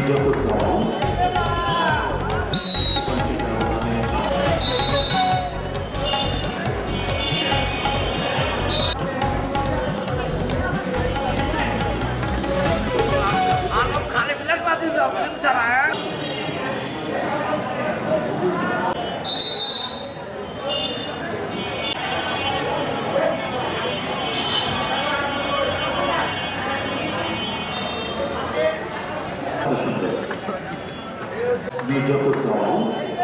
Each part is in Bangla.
মির্জাপুর দল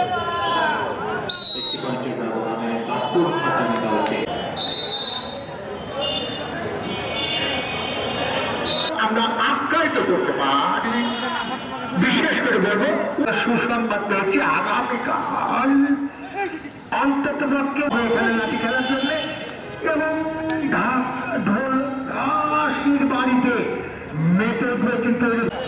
একটি পয়েন্টের ব্যবধানে নাগপুর আসামি দলকে আমরা আখ্যায়িত করতে পারি। বিশেষ করে বলবো সুসংবাদ পেয়েছি আগামীকাল অন্তত এখানে লাঠি খেলার জন্য এবং ঢোল কাশির বাড়িতে মেতে উঠবে কিন্তু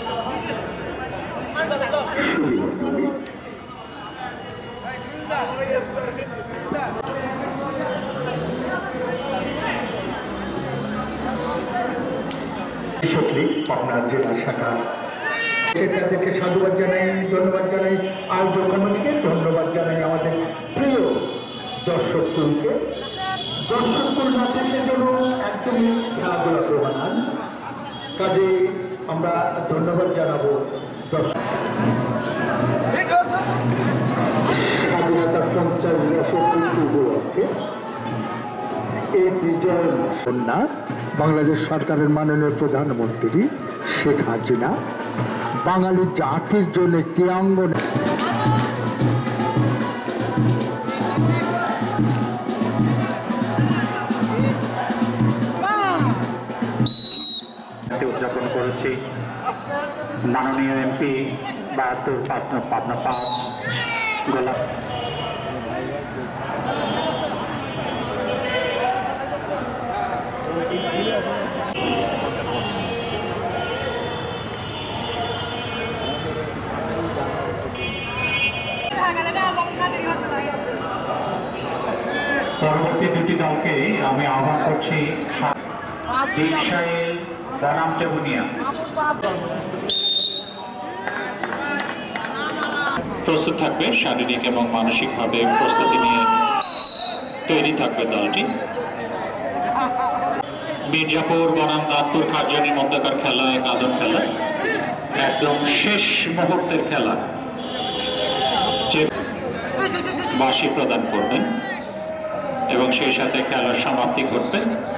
পাবনা জেলা শাখা তাদেরকে সাধুবাদ জানাই, ধন্যবাদ জানাই, আয়োজক কমিটিকে ধন্যবাদ জানাই, আমাদের প্রিয় দর্শককে না থাকলে যেন একদমই খেলাধুলা প্রধান কাজে আমরা ধন্যবাদ জানাবো স্বাধীনতার 50 উপলক্ষে এই বিজয় কন্যা বাংলাদেশ সরকারের মাননীয় প্রধানমন্ত্রী শেখ হাসিনা বাঙালি জাতির জন্য ক্রীড়াঙ্গন উদযাপন করেছি। মাননীয় এমপি 72 পাবনা 5 গোলাপ পরবর্তী দুটি দলকে আমি আহ্বান করছি। ইসরায়েল বনাম টেবুনিয়া প্রস্তুত থাকবে, শারীরিক এবং মানসিকভাবে প্রস্তুতি নিয়ে তৈরি থাকবে দলটি। মির্জাপুর বনাম নাগপুর কার্যানির মধ্যকার খেলা গাজন খেলা, একদম শেষ মুহূর্তের খেলা। যে বাঁশি প্রদান করবেন এবং সেই সাথে খেলার সমাপ্তি ঘটবে।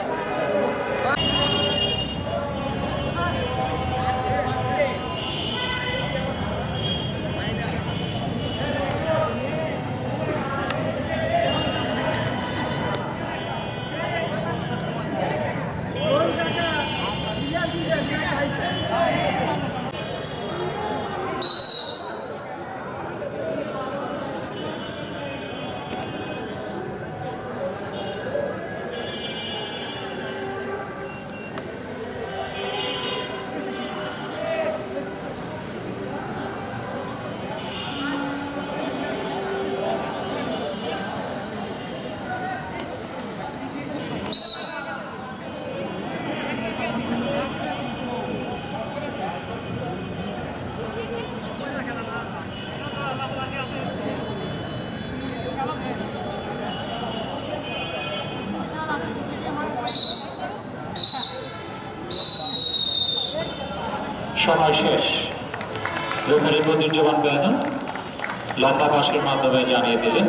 সময় শেষ। রেফারি প্রতিজ্ঞাবান বেয়াদন লম্বা বাঁশের মাধ্যমে জানিয়ে দিলেন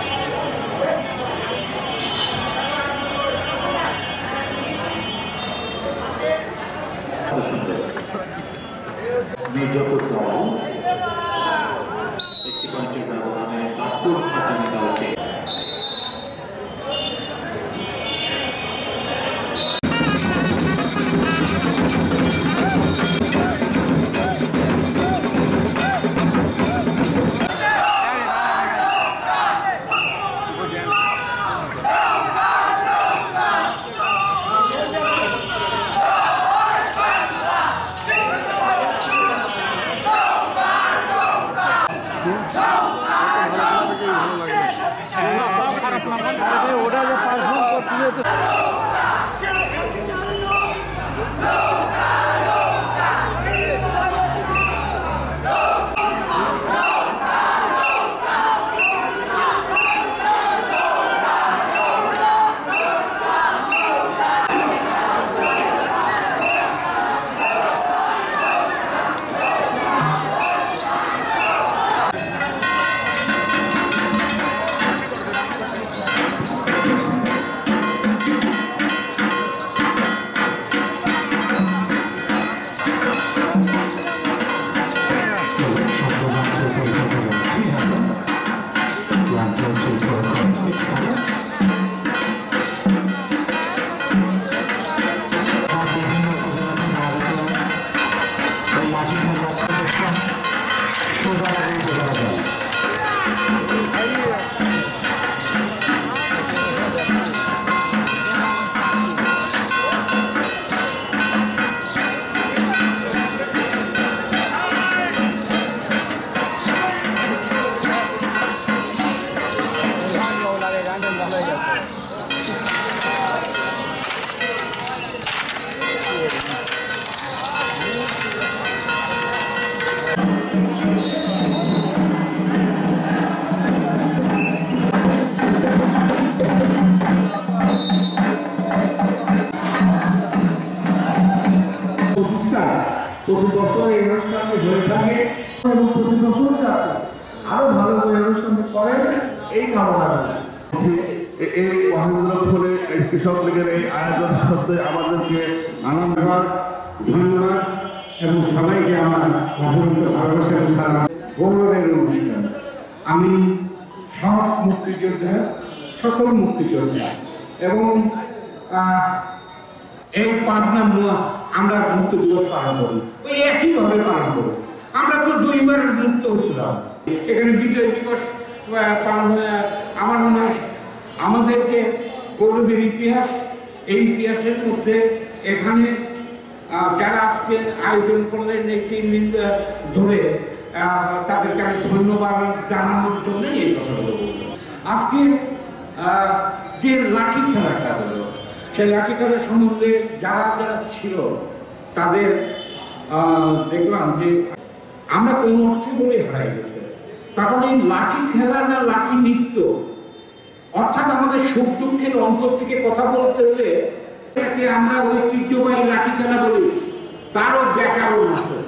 মির্জাপুর দল একটি পয়েন্টের ব্যবধানে নাগপুর আসামি দলকে ওটা যে পারফর্ম করতে প্রতি বছর এই অনুষ্ঠানটি হয়ে থাকে এবং প্রতি বছর যাতে আরো ভালো করে অনুষ্ঠানটি করেন এই কামনা করি। এই মহেন্দ্র ফলে কৃষক লীগের এই আয়োজন সত্ত্বে আমাদেরকে ধন্যবাদ এবং সবাইকে আমার অসংখ্য ভালোবাসার সারা গৌরবের অনুষ্ঠান। আমি সব মুক্তিযোদ্ধা, সকল মুক্তিযোদ্ধা এবং এই পাবনা আমরা মুক্ত দিবস পালন করি, ওই একইভাবে পালন করি। আমরা তো 2 বার মুক্ত হয়েছিলাম, এখানে বিজয় দিবস পালন হয়ে আমার মনে হয় আমাদের যে গৌরবের ইতিহাস, এই ইতিহাসের মধ্যে এখানে যারা আজকে আয়োজন করলেন এই 3 দিন ধরে তাদেরকে আমি ধন্যবাদ জানানোর জন্যই এই কথাগুলো বলবো। আজকে যে লাঠি খেলাটা হলো, সেই লাঠি খেলার সম্বন্ধে যারা যারা ছিল তাদের দেখলাম যে আমরা কোনো অর্থে বলে হারাই গেছে। তখন এই লাঠি খেলা না লাঠি নৃত্য, অর্থাৎ আমাদের সুখ দুঃখের অন্তর থেকে কথা বলতে হলে এটাকে আমরা ঐতিহ্যবাহী লাঠি খেলা বলি, তারও ব্যাকরণ আছে,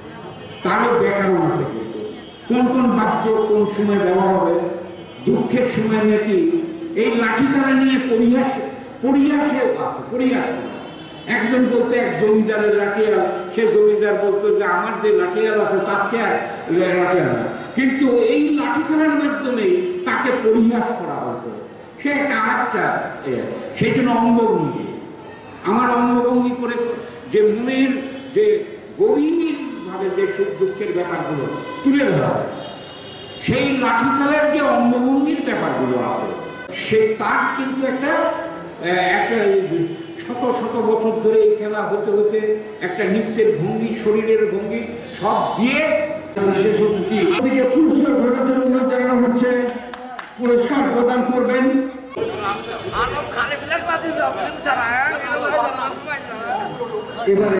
কিন্তু কোন কোন বাদ্য কোন সময় ব্যবহার হবে, দুঃখের সময় নাকি এই লাঠি খেলা নিয়ে পরিহাসেও আছে। একজন বলতো এক জমিদারের লাঠিয়াল, সে জমিদার বলতো যে আমার যে লাঠিয়াল আছে তার চেয়ে লাঠিয়াল, কিন্তু এই লাঠি খেলার মাধ্যমে তাকে পরিহাস করা হয়েছে। সে একটা আরেকটা, সেই জন্য অঙ্গভঙ্গি, আমার অঙ্গভঙ্গি করে যে মনের যে গভীরভাবে যে সুখ দুঃখের ব্যাপারগুলো তুলে ধরা হয়, সেই লাঠি খেলার যে অঙ্গভঙ্গির ব্যাপারগুলো আছে, সে তার কিন্তু একটা শত বছর ধরে এই খেলা হতে হতে একটা নৃত্যের ভঙ্গি, শরীরের ভঙ্গি সব দিয়ে পুরস্কার ঘটার জন্য অনুরোধ জানানো হচ্ছে। পুরস্কার প্রদান করবেন এবারে